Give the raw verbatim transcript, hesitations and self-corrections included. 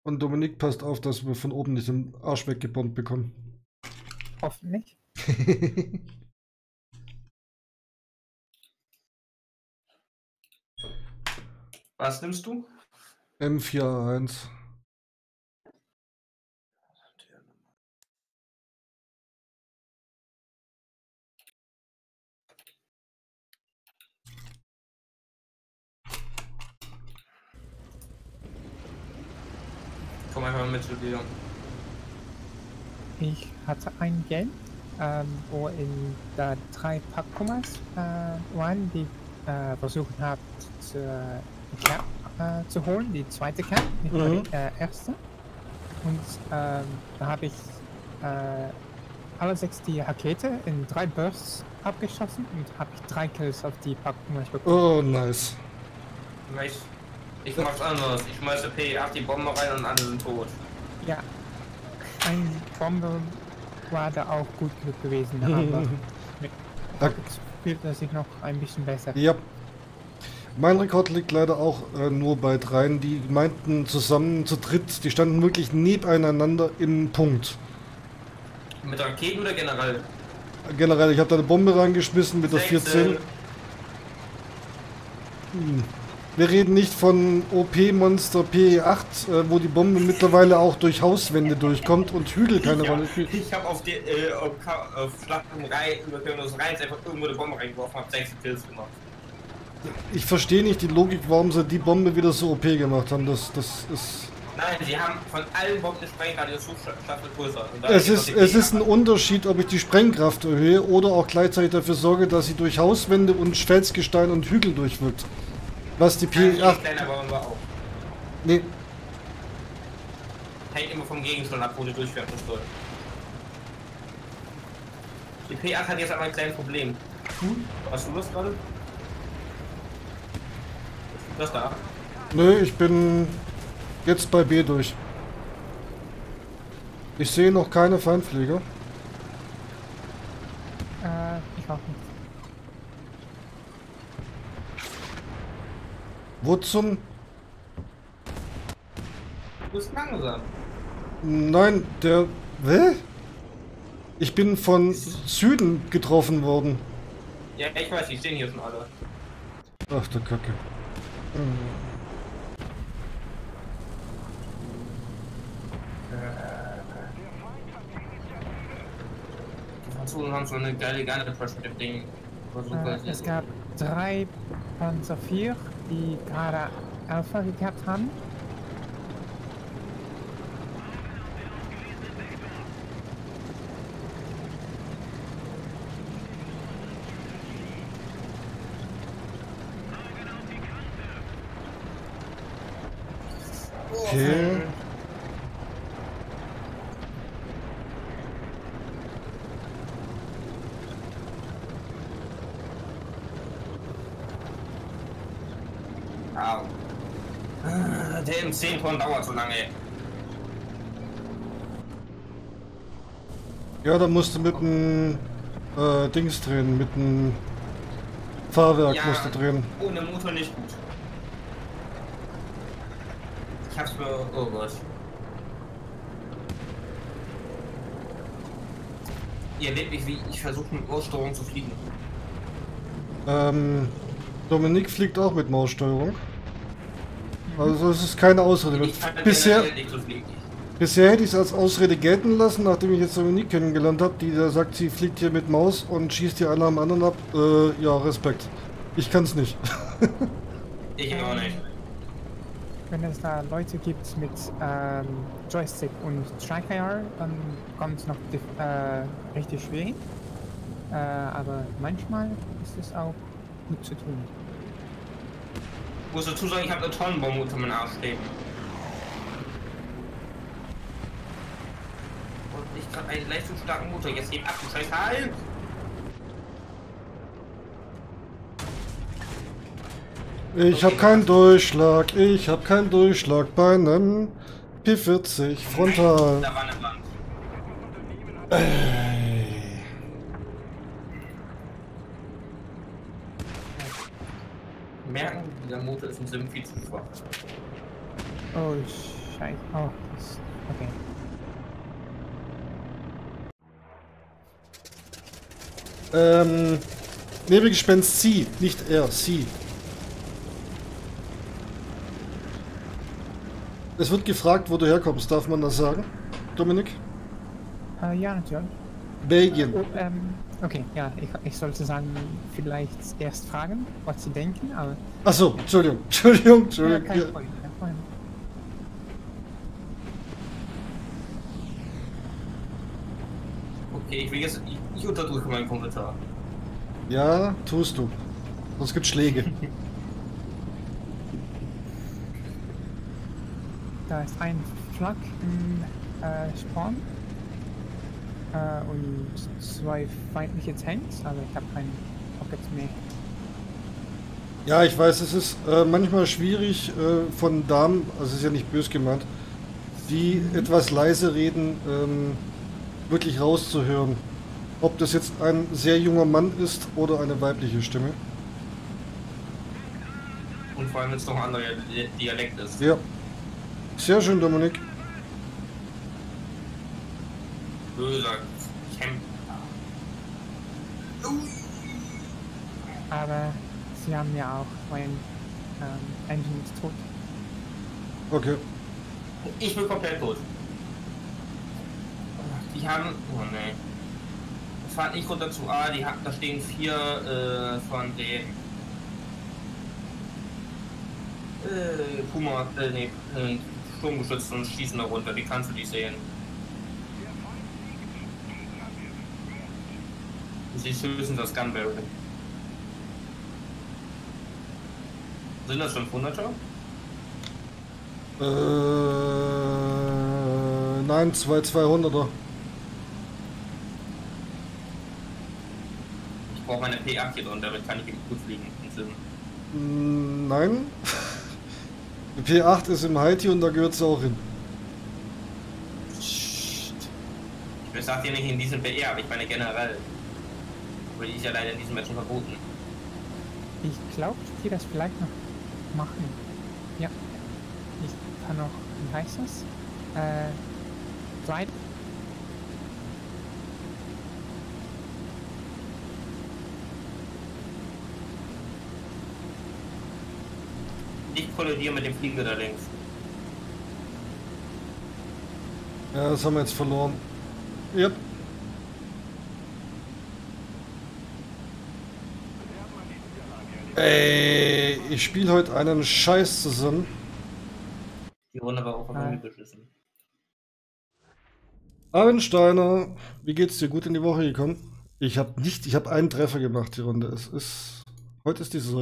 Und Dominik, passt auf, dass wir von oben nicht den Arsch weggebombt bekommen. Hoffentlich. Was nimmst du? M vier A eins. Komm einfach mit zu dir. Ich hatte ein Game, ähm, wo in da drei Packkummers äh, waren, die äh, versucht haben, zu, die Cap äh, zu holen, die zweite Cap, nicht nur Mhm. die äh, erste. Und ähm, da habe ich äh, alle sechs die Rakete in drei Bursts abgeschossen und habe ich drei Kills auf die Packkummers bekommen. Oh, nice. Nice. Ich mach's anders. Ich schmeiße P acht die Bombe rein und alle sind tot. Ja, ein Bombe war da auch gut genug gewesen, aber mit Da- Rockets fühlt er sich noch ein bisschen besser. Ja. Mein Rekord liegt leider auch äh, nur bei dreien. Die meinten zusammen zu dritt, die standen wirklich nebeneinander im Punkt. Mit Raketen oder generell? Generell, ich habe da eine Bombe reingeschmissen mit der vierzehn. Hm. Wir reden nicht von O P-Monster P acht, äh, wo die Bombe mittlerweile auch durch Hauswände durchkommt und Hügel keine Rolle spielt. Ich habe auf die äh, auf, auf Schlachten rein, über Pyrenus rein einfach irgendwo eine Bombe reingeworfen, hab sechs Kills gemacht. Ich verstehe nicht die Logik, warum sie die Bombe wieder so O P gemacht haben. Das, das ist... Nein, sie haben von allen Bomben Sprengradius so größer. Es ist, es ist ein Unterschied, ob ich die Sprengkraft erhöhe oder auch gleichzeitig dafür sorge, dass sie durch Hauswände und Felsgestein und Hügel durchwirkt. Was die P acht... Kleiner Bombe auch. Nee, Hängt immer vom Gegenstand ab, wo du durchfährst. Die P acht hat jetzt aber ein kleines Problem. Hast du das gerade? Das da? nö, ich bin jetzt bei B durch. Ich sehe noch keine Feindflieger. Äh, ich auch nicht. Wo zum... Du bist langsam. Nein, der... Hä? Ich bin von Süden getroffen worden. Ja, ich weiß, die stehen hier schon alle. Ach, der Kacke. Die Franzosen haben so eine geile Gun Approach mit dem Ding. Äh, es gab drei Panzer vier, die gerade Alpha gehabt haben. Okay. Au. Der M zehn Tonnen dauert so lange. Ja, da musst du mit dem äh, Dings drehen, mit dem Fahrwerk Ja, musst du drehen. ohne Motor nicht gut. Ich hab's mir... Oh Gott. Ihr erlebt mich, wie ich versuche mit Maussteuerung zu fliegen. Ähm, Dominik fliegt auch mit Maussteuerung. Also es ist keine Ausrede. Ich kann Bisher, generell nicht so fliegen. bisher hätte ich es als Ausrede gelten lassen, nachdem ich jetzt Dominik kennengelernt habe, die da sagt, sie fliegt hier mit Maus und schießt hier einer am anderen ab. Äh, ja, Respekt. Ich kann's nicht. Ich auch nicht. Wenn es da Leute gibt mit ähm, Joystick und Striker, dann kommt es noch äh, richtig schwierig. Äh, aber manchmal ist es auch gut zu tun. Ich muss dazu sagen, ich habe eine Tonnenbombe unter meinem Arsch stehen. Und ich habe einen leistungsstarken Motor. Jetzt geht ab, du scheiß Halt! Ich habe keinen Durchschlag, ich habe keinen Durchschlag bei einem P vierzig frontal. Da war eine Wand. Ey. Merken, dieser Motor ist ein Sim viel zu schwach. Oh, ich Scheiße. Oh, das, okay. Ähm, Nebelgespenst Sie, nicht er, Sie. Es wird gefragt, wo du herkommst, darf man das sagen, Dominik? Äh, ja, natürlich. Belgien. Oh, ähm, okay, ja, ich, ich sollte sagen, vielleicht erst fragen, was Sie denken, aber... Achso, Entschuldigung, Entschuldigung, Ja, Entschuldigung. kein Ja. Problem, kein Problem. Okay, ich will jetzt. Ich, ich unterdrücke meinen Kommentar. Ja, tust du. Sonst gibt's Schläge. Da ist ein Flak im äh, Spawn äh, und zwei feindliche Tanks, aber ich habe keinen Pocket mehr. Ja, ich weiß, es ist äh, manchmal schwierig äh, von Damen, also es ist ja nicht bös gemeint, die etwas leise reden, ähm, wirklich rauszuhören. Ob das jetzt ein sehr junger Mann ist oder eine weibliche Stimme. Und vor allem, wenn es noch ein anderer Di- Dialekt ist. Ja. Sehr schön, Dominik. Böser Kämpfer. Aber sie haben ja auch mein ähm, Engine ist tot. Okay. Ich bin komplett tot. Die haben. Oh ne. Fahren nicht runter zu A, die haben, da stehen vier äh, von den äh, Puma, äh, nee, äh, Sturmgeschützen und schießen da runter, wie kannst du die sehen? Sie ist höchstens das Gunbarrel. Sind das fünfhunderter? Äh, nein, zwei zweihunderter. Ich brauche meine P acht hier drin, damit kann ich eben gut fliegen und filmen. Mm, Nein. Die P acht ist im Haiti und da gehört sie auch hin. Ich sag dir nicht in diesem B R, aber ich meine generell. Aber die ist ja leider in diesem Match verboten. Ich glaube, ich kann das vielleicht noch machen. Ja. Ich kann noch, wie heißt das? Äh, Glide. Ich kollidiere mit dem Flieger da links. Ja, das haben wir jetzt verloren. Yep. Ey, ich spiele heute einen Scheiß zusammen. Die Runde war auch auf Ah. mich beschissen. Abensteiner, wie geht's dir? Gut in die Woche gekommen? Ich habe nicht, ich habe einen Treffer gemacht die Runde. Es ist, heute ist diese